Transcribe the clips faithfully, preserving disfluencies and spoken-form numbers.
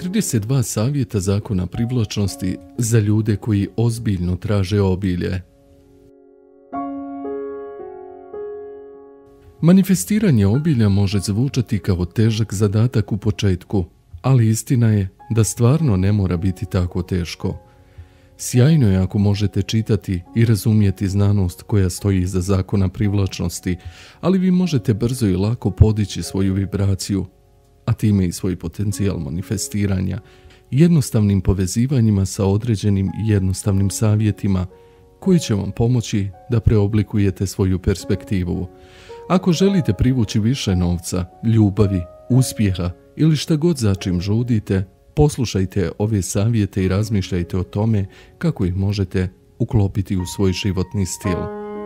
trideset dva savjeta zakona privlačnosti za ljude koji ozbiljno traže obilje. Manifestiranje obilja može zvučati kao težak zadatak u početku, ali istina je da stvarno ne mora biti tako teško. Sjajno je ako možete čitati i razumjeti znanost koja stoji iza zakona privlačnosti, ali vi možete brzo i lako podići svoju vibraciju, a time i svoj potencijal manifestiranja, jednostavnim povezivanjima sa određenim jednostavnim savjetima koji će vam pomoći da preoblikujete svoju perspektivu. Ako želite privući više novca, ljubavi, uspjeha ili šta god za čim žudite, poslušajte ove savjete i razmišljajte o tome kako ih možete uklopiti u svoj životni stil.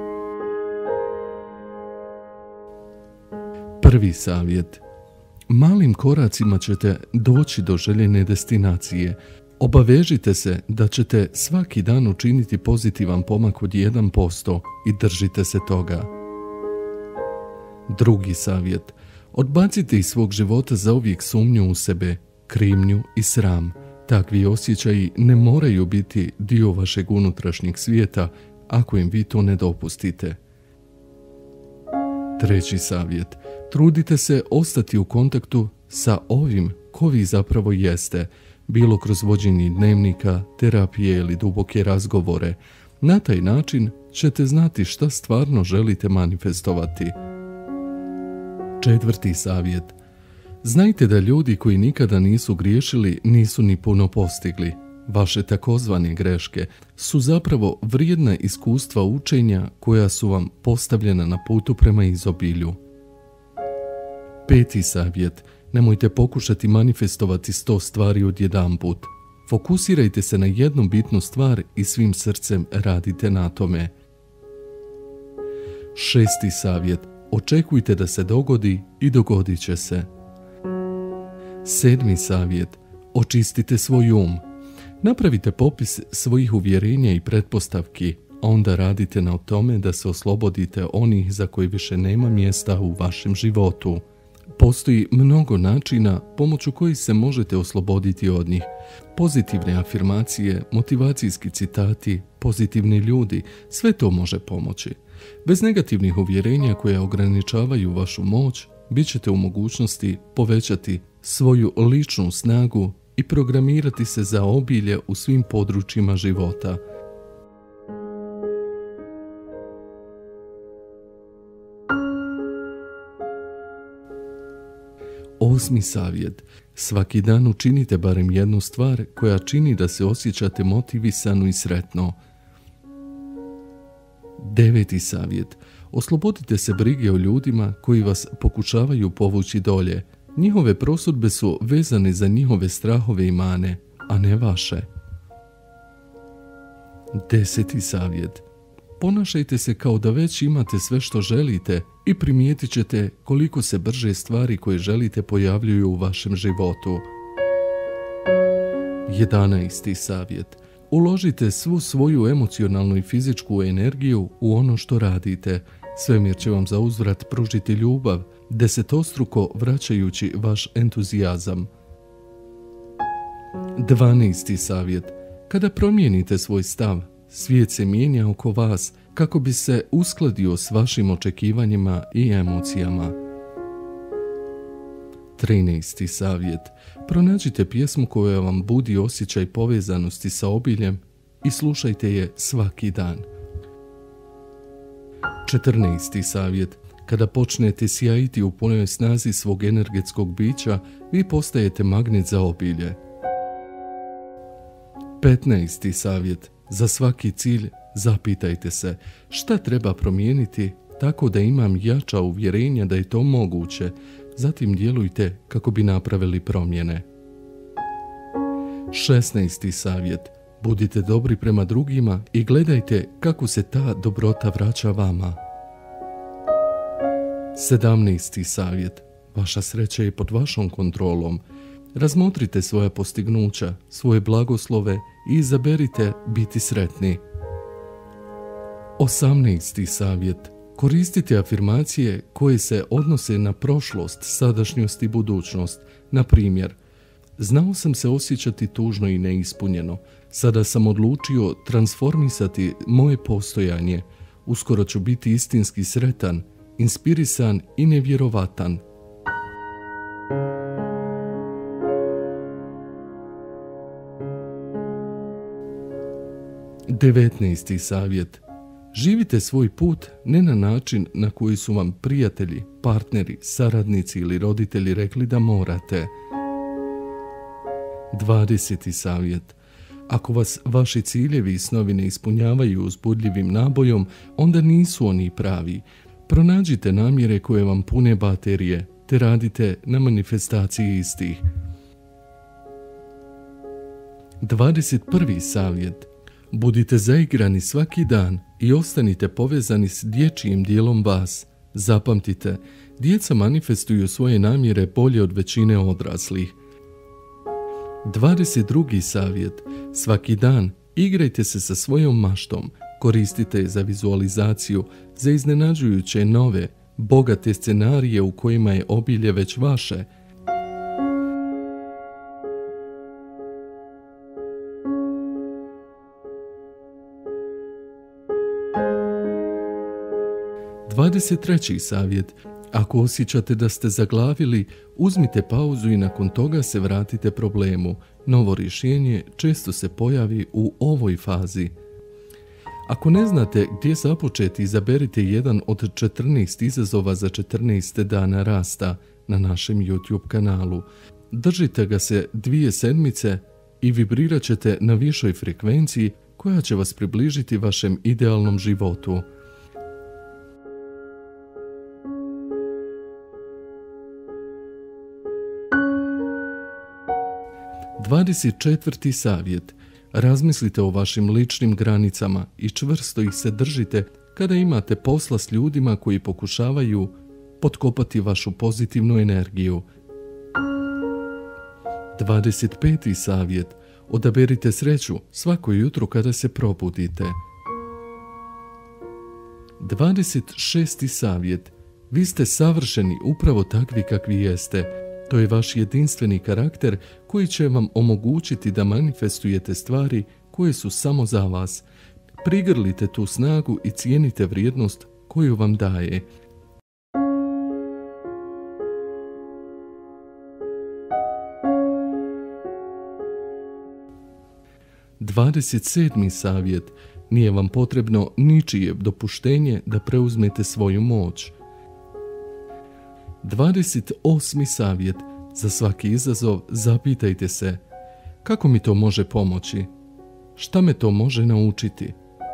Prvi savjet. Malim koracima ćete doći do željene destinacije. Obavežite se da ćete svaki dan učiniti pozitivan pomak od jedan posto i držite se toga. Drugi savjet. Odbacite iz svog života zauvijek sumnju u sebe, krivnju i sram. Takvi osjećaji ne moraju biti dio vašeg unutrašnjeg svijeta ako im vi to ne dopustite. Treći savjet. Trudite se ostati u kontaktu sa ovim ko vi zapravo jeste, bilo kroz vođenje dnevnika, terapije ili duboke razgovore. Na taj način ćete znati šta stvarno želite manifestovati. Četvrti savjet. Znajte da ljudi koji nikada nisu griješili nisu ni puno postigli. Vaše takozvane greške su zapravo vrijedna iskustva učenja koja su vam postavljena na putu prema izobilju. Peti savjet. Nemojte pokušati manifestovati sto stvari odjedanput. Fokusirajte se na jednu bitnu stvar i svim srcem radite na tome. Šesti savjet. Očekujte da se dogodi i dogodit će se. Sedmi savjet. Očistite svoj um. Napravite popis svojih uvjerenja i pretpostavki, a onda radite na tome da se oslobodite onih za koji više nema mjesta u vašem životu. Postoji mnogo načina pomoću kojih se možete osloboditi od njih. Pozitivne afirmacije, motivacijski citati, pozitivni ljudi, sve to može pomoći. Bez negativnih uvjerenja koje ograničavaju vašu moć, bit ćete u mogućnosti povećati svoju ličnu snagu i programirati se za obilje u svim područjima života. Osmi savjet. Svaki dan učinite barem jednu stvar koja čini da se osjećate motivisano i sretno. Deveti savjet. Oslobodite se brige o ljudima koji vas pokušavaju povući dolje. Njihove prosudbe su vezane za njihove strahove i mane, a ne vaše. Deseti savjet. Ponašajte se kao da već imate sve što želite i primijetit ćete koliko se brže stvari koje želite pojavljuju u vašem životu. Jedanaesti savjet. Uložite svu svoju emocionalnu i fizičku energiju u ono što radite. Svemir će vam za uzvrat pružiti ljubav, desetostruko vraćajući vaš entuzijazam. Dvanaesti savjet. Kada promijenite svoj stav, svijet se mijenja oko vas kako bi se uskladio s vašim očekivanjima i emocijama. Trinaesti savjet. Pronađite pjesmu koja vam budi osjećaj povezanosti sa obiljem i slušajte je svaki dan. Četrnaesti savjet. Kada počnete sjajiti u punoj snazi svog energetskog bića, vi postajete magnet za obilje. Petnaesti savjet. Za svaki cilj zapitajte se šta treba promijeniti tako da imam jača uvjerenja da je to moguće, zatim djelujte kako bi napravili promjene. Šesnaesti savjet. Budite dobri prema drugima i gledajte kako se ta dobrota vraća vama. Sedamnaesti savjet. Vaša sreća je pod vašom kontrolom. Razmotrite svoja postignuća, svoje blagoslove i izaberite biti sretni. Osamnaesti savjet. Koristite afirmacije koje se odnose na prošlost, sadašnjost i budućnost. Na primjer, Znao sam se osjećati tužno i neispunjeno. Sada sam odlučio transformisati moje postojanje. Uskoro ću biti istinski sretan, inspirisan i nevjerovatan. devetnaesti savjet. Živite svoj put ne na način na koji su vam prijatelji, partneri, saradnici ili roditelji rekli da morate. dvadeseti savjet. Ako vas vaši ciljevi i snovi ne ispunjavaju uzbudljivim nabojom, onda nisu oni pravi. Pronađite namjere koje vam pune baterije, te radite na manifestaciji istih. dvadeset prvi savjet. Budite zaigrani svaki dan i ostanite povezani s dječjim dijelom vas. Zapamtite, djeca manifestuju svoje namjere bolje od većine odraslih. dvadeset drugi savjet. Svaki dan igrajte se sa svojom maštom, koristite je za vizualizaciju, za iznenađujuće nove, bogate scenarije u kojima je obilje već vaše. dvadeset treći savjet. Ako osjećate da ste zaglavili, uzmite pauzu i nakon toga se vratite problemu. Novo rješenje često se pojavi u ovoj fazi. Ako ne znate gdje započeti, izaberite jedan od četrnaest izazova za četrnaest dana rasta na našem YouTube kanalu. Držite ga se dvije sedmice i vibrirat ćete na višoj frekvenciji koja će vas približiti vašem idealnom životu. dvadeset četvrti savjet. Razmislite o vašim ličnim granicama i čvrsto ih se držite kada imate posla s ljudima koji pokušavaju potkopati vašu pozitivnu energiju. dvadeset peti savjet. Odaberite sreću svako jutro kada se probudite. dvadeset šesti savjet. Vi ste savršeni upravo takvi kakvi jeste. To je vaš jedinstveni karakter koji će vam omogućiti da manifestujete stvari koje su samo za vas. Prigrlite tu snagu i cijenite vrijednost koju vam daje. dvadeset sedmi savjet. Nije vam potrebno ničije dopuštenje da preuzmete svoju moć. dvadeset osmi savjet. Za svaki izazov zapitajte se: kako mi to može pomoći? Šta me to može naučiti?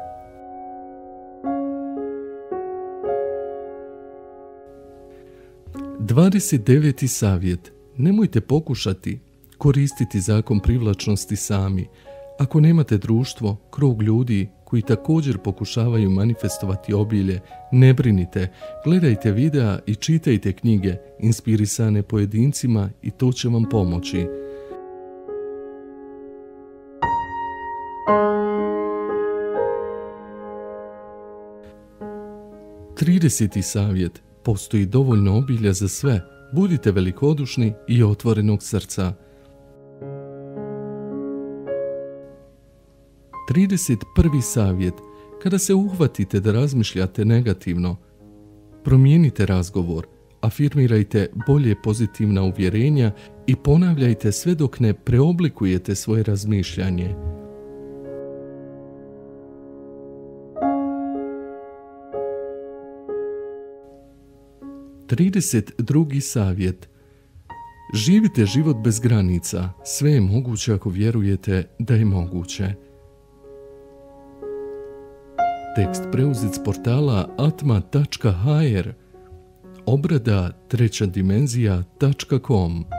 dvadeset deveti savjet. Nemojte pokušati koristiti zakon privlačnosti sami. Ako nemate društvo, krug ljudi koji također pokušavaju manifestovati obilje, ne brinite, gledajte videa i čitajte knjige inspirisane pojedincima i to će vam pomoći. trideseti savjet. Postoji dovoljno obilja za sve. Budite velikodušni i otvorenog srca. trideset prvi savjet. Kada se uhvatite da razmišljate negativno, promijenite razgovor, afirmirajte bolje pozitivna uvjerenja i ponavljajte sve dok ne preoblikujete svoje razmišljanje. trideset drugi savjet. Živite život bez granica. Sve je moguće ako vjerujete da je moguće. Tekst preuzet s portala atma tačka h r, obrada treća dimenzija tačka com.